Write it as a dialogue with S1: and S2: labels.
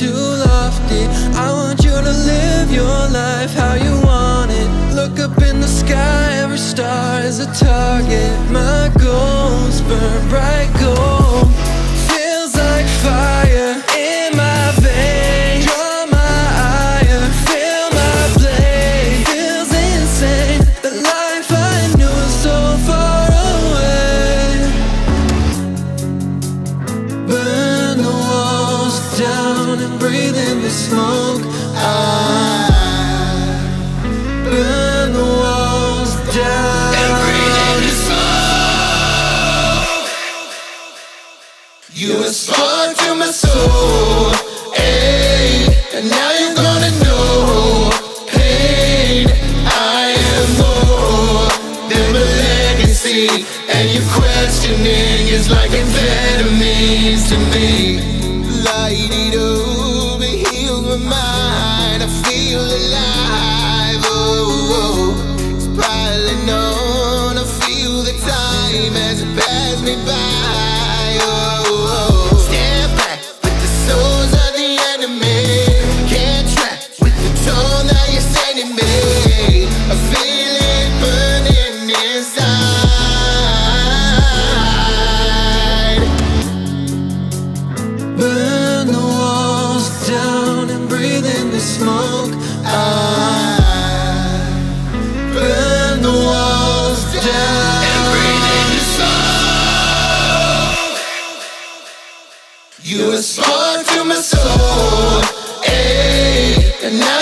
S1: too lofty. I want you to live your life how you want it. Look up in the sky, every star is a target. My goals burn bright gold. Feels like fire in my veins. Draw my ire, feel my blade. Feels insane, the life I knew is so far away. Burn the walls down and breathe in the smoke. Burn the walls down and breathe in the smoke. You a spark to my soul, ayy, and now you're gonna know pain. I am more than a legacy, and your questioning is like amphetamines to me. Light it up, it heals my mind, I feel alive, oh, oh. It's piling on, I feel the time as it passes me by, oh, oh. Stand back with the souls of the enemy, can't track with the tone that you're sending me. I feel it burning inside. Burn the walls down and breathe in the smoke. Burn the walls down and breathe in the smoke. You a spark to my soul, ayy, and now